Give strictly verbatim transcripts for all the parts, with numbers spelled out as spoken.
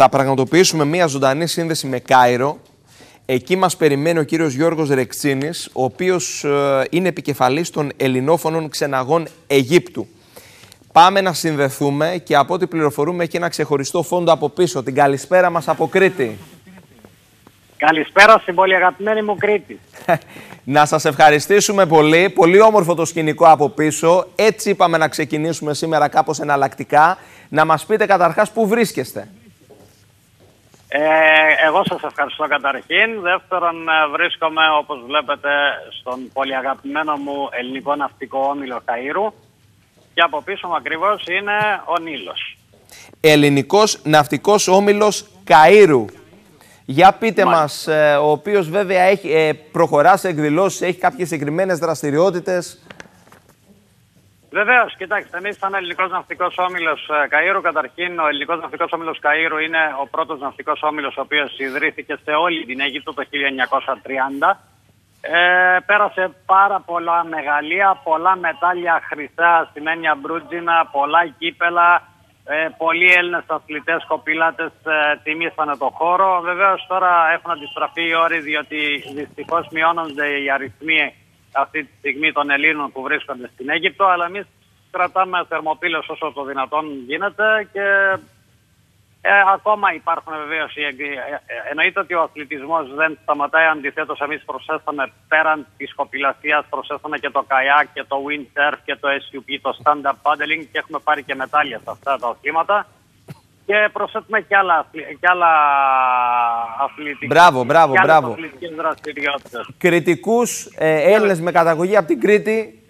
Θα πραγματοποιήσουμε μία ζωντανή σύνδεση με Κάιρο. Εκεί μας περιμένει ο κύριος Γιώργος Ρεξίνης, ο οποίος ε, είναι επικεφαλής των ελληνόφωνων ξεναγών Αιγύπτου. Πάμε να συνδεθούμε και από ό,τι πληροφορούμε έχει ένα ξεχωριστό φόντο από πίσω. Την καλησπέρα μας από Κρήτη. Καλησπέρα στην πολύ αγαπημένη μου Κρήτη. Να σας ευχαριστήσουμε πολύ. Πολύ όμορφο το σκηνικό από πίσω. Έτσι είπαμε να ξεκινήσουμε σήμερα κάπως εναλλακτικά. Να μας πείτε καταρχάς πού βρίσκεστε. Ε, εγώ σας ευχαριστώ καταρχήν. Δεύτερον, βρίσκομαι όπως βλέπετε στον πολύ αγαπημένο μου ελληνικό ναυτικό όμιλο Καΐρου. Και από πίσω μου ακριβώς είναι ο Νείλος. Ελληνικός ναυτικός όμιλος Καΐρου. Για πείτε Μάλιστα. μας, ε, ο οποίος βέβαια έχει, ε, προχωρά σε εκδηλώσεις, έχει κάποιες συγκεκριμένες δραστηριότητες. Βεβαίως, κοιτάξτε, εμείς σαν Ελληνικός Ναυτικός Όμιλος Καΐρου, καταρχήν ο Ελληνικός Ναυτικός Όμιλος Καΐρου είναι ο πρώτος ναυτικός όμιλος ο οποίος ιδρύθηκε σε όλη την Αίγυπτο το χίλια εννιακόσια τριάντα. Ε, πέρασε πάρα πολλά μεγαλεία, πολλά μετάλλια χρυσά, ασημένια μπρούτζινα, πολλά κύπελα. Ε, πολλοί Έλληνες αθλητές, κοπηλάτες ε, τιμήσανε το χώρο. Βεβαίως τώρα έχουν αντιστραφεί οι όροι, διότι δυστυχώς μειώνονται οι αριθμοί αυτή τη στιγμή των Ελλήνων που βρίσκονται στην Αίγυπτο, αλλά εμείς κρατάμε θερμοπύλες όσο το δυνατόν γίνεται και ε, ακόμα υπάρχουν βεβαίως. Ε, ε, εννοείται ότι ο αθλητισμός δεν σταματάει, αντιθέτως εμείς προσθέσαμε πέραν της κοπηλασίας, προσθέσαμε και το καϊάκ και το windsurf και το ες γιου πι, το stand-up paddling και έχουμε πάρει και μετάλλια σε αυτά τα αθλήματα. Και προσθέτουμε και άλλα, και άλλα αθλητικές, Μπράβο, μπράβο, και μπράβο. αθλητικές δραστηριότητες. Κριτικούς ε, Έλληνες με καταγωγή από την Κρήτη.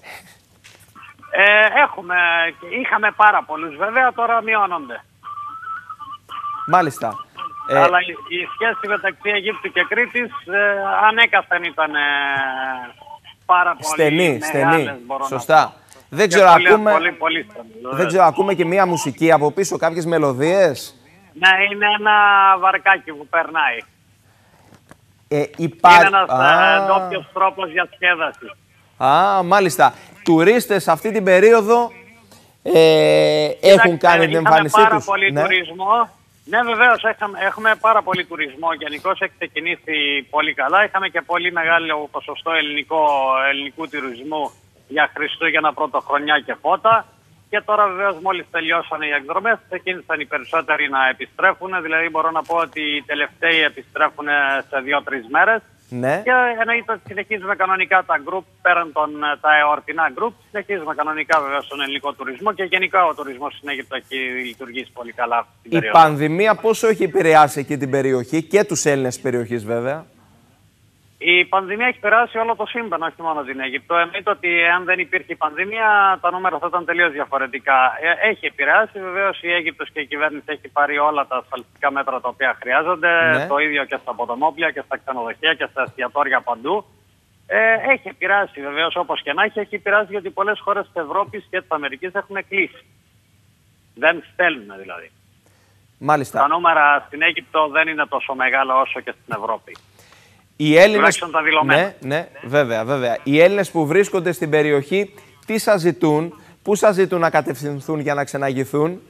Ε, έχουμε, είχαμε πάρα πολλούς βέβαια, τώρα μειώνονται. Μάλιστα. Ε, Αλλά η, η σχέση μεταξύ Αιγύπτου και Κρήτης ε, ανέκαθεν ήταν ε, πάρα πολύ στενή, μεγάλες, στενή. μπορώ Σωστά. να πω. Δεν ξέρω, πολύ, ακούμε, πολύ, πολύ στενή, δεν ξέρω, ακούμε και μία μουσική από πίσω, κάποιες μελωδίες. Ναι, είναι ένα βαρκάκι που περνάει. Ε, υπά... Είναι ένας Α, ντόπιος τρόπος διασκέδασης. Α, μάλιστα. Τουρίστες αυτή την περίοδο ε, έχουν κάνει την εμφάνισή πάρα τους. πολύ Ναι. τουρισμό. Ναι, βεβαίως έχουμε, έχουμε πάρα πολύ τουρισμό. Γενικώς έχει ξεκινήσει πολύ καλά. Είχαμε και πολύ μεγάλο ποσοστό ελληνικό, ελληνικού τουρισμού για Χριστούγεννα, Πρωτοχρονιά και φώτα. Και τώρα βεβαίως μόλις τελειώσαν οι εκδρομές, ξεκίνησαν οι περισσότεροι να επιστρέφουν. Δηλαδή μπορώ να πω ότι οι τελευταίοι επιστρέφουν σε δύο-τρεις μέρες. Ναι. Και εννοείται ότι συνεχίζουμε κανονικά τα group, πέραν των τα εορτινά group, συνεχίζουμε κανονικά βέβαια στον ελληνικό τουρισμό και γενικά ο τουρισμός στην Αίγυπτο έχει λειτουργήσει πολύ καλά αυτή την Η περίοδο. πανδημία πόσο έχει επηρεάσει εκεί την περιοχή και τους Έλληνες της περιοχής βέβαια. Η πανδημία έχει περάσει όλο το σύμπαν, όχι μόνο την Αίγυπτο. Εννοείται ότι αν δεν υπήρχε η πανδημία, τα νούμερα θα ήταν τελείως διαφορετικά. Ε, έχει επηρεάσει. Βεβαίως η Αίγυπτος και η κυβέρνηση έχει πάρει όλα τα ασφαλιστικά μέτρα τα οποία χρειάζονται. Ναι. Το ίδιο και στα ποταμόπλια και στα ξενοδοχεία και στα εστιατόρια παντού. Ε, έχει επηρεάσει βεβαίως, όπως και να έχει. Έχει επηρεάσει γιατί πολλές χώρες της Ευρώπης και της Αμερικής έχουν κλείσει. Δεν στέλνουν δηλαδή. Μάλιστα. Τα νούμερα στην Αίγυπτο δεν είναι τόσο μεγάλα όσο και στην Ευρώπη. Οι Έλληνες... Τουλάχιστον τα δηλωμένα. Ναι, ναι, βέβαια, βέβαια. Οι Έλληνες που βρίσκονται στην περιοχή, τι σας ζητούν, πού σας ζητούν να κατευθυνθούν για να ξεναγηθούν.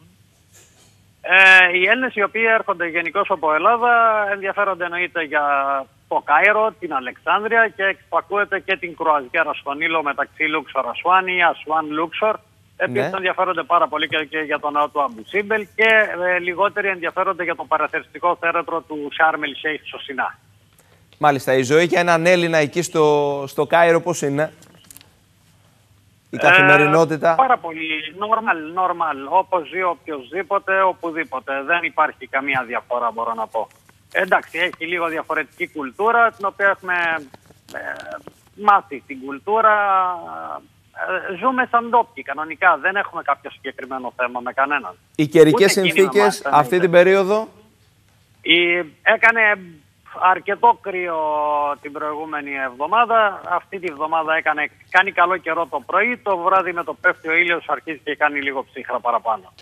Ε, οι Έλληνες οι οποίοι έρχονται γενικώς από Ελλάδα ενδιαφέρονται εννοείται για το Κάιρο, την Αλεξάνδρεια και εξπακούεται και την κρουαζιέρα στον Νείλο μεταξύ Λούξορ Ασουάνι, Ασουάν Λούξορ. Επίσης Ναι. ενδιαφέρονται πάρα πολύ και, και για τον ναό του Αμπου Σίμπελ και ε, λιγότεροι ενδιαφέρονται για το παραθεριστικό θέρετρο του Σάρμελ Σέιχ στο Σινά. Μάλιστα, η ζωή για έναν Έλληνα εκεί στο, στο Κάιρο πώς είναι, η καθημερινότητα. Ε, πάρα πολύ normal, normal. Όπως ζει οποιοσδήποτε, οπουδήποτε. Δεν υπάρχει καμία διαφορά, μπορώ να πω. Εντάξει, έχει λίγο διαφορετική κουλτούρα, την οποία έχουμε ε, μάθει την κουλτούρα. Ε, ζούμε σαν ντόπιοι κανονικά. Δεν έχουμε κάποιο συγκεκριμένο θέμα με κανέναν. Οι καιρικές Ούτε συνθήκες κίνημα, αυτή την περίοδο. Η, έκανε αρκετό κρύο την προηγούμενη εβδομάδα. Αυτή τη εβδομάδα έκανε, κάνει καλό καιρό το πρωί. Το βράδυ με το πέφτει ο ήλιος αρχίζει και κάνει λίγο ψύχρα παραπάνω.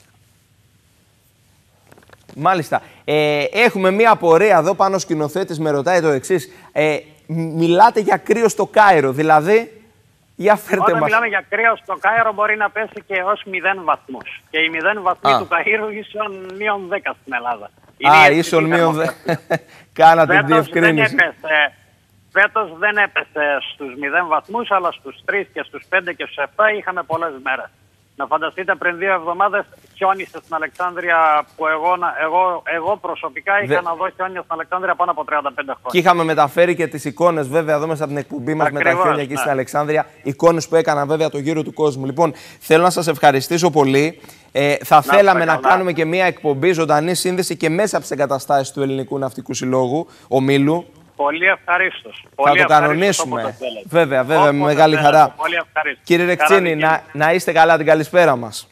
Μάλιστα. Ε, έχουμε μία απορία εδώ πάνω, ο σκηνοθέτης με ρωτάει το εξής. Ε, μιλάτε για κρύο στο Κάιρο, δηλαδή Για φέρτε Όταν μας. μιλάμε για κρύο στο Κάιρο μπορεί να πέσει και έως μηδέν βαθμούς. Και οι μηδέν βαθμοί Α. του Καΐρου ίσον μείον δέκα στην Ελλάδα. Α, ίσον μείον δέκα. Κάνατε την διευκρίνηση. Δεν έπεσε, φέτος δεν έπεσε στους μηδέν βαθμούς, αλλά στους τρεις και στους πέντε και στους επτά είχαμε πολλές μέρες. Να φανταστείτε, πριν δύο εβδομάδες χιόνισε στην Αλεξάνδρεια που εγώ, εγώ, εγώ προσωπικά είχα Δε... να δω χιόνια στην Αλεξάνδρεια πάνω από τριάντα πέντε χρόνια. Και είχαμε μεταφέρει και τις εικόνες, βέβαια, εδώ μέσα από την εκπομπή μας με τα χιόνια εκεί ναι. στην Αλεξάνδρεια. Εικόνες που έκαναν βέβαια το γύρο του κόσμου. Λοιπόν, θέλω να σας ευχαριστήσω πολύ. Ε, θα να θέλαμε να κάνουμε και μια εκπομπή ζωντανή σύνδεση και μέσα από τις εγκαταστάσεις του Ελληνικού Ναυτικού Συλλόγου, ομίλου. Πολύ ευχαρίστως. Θα πολύ το κανονίσουμε. Βέβαια, βέβαια, με μεγάλη χαρά. Πολύ Κύριε Ρεκτσίνη, να, να είστε καλά, την καλησπέρα μας.